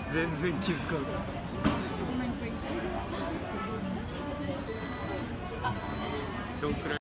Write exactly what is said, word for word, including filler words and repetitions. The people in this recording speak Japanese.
全然気づかなかった。どんくらい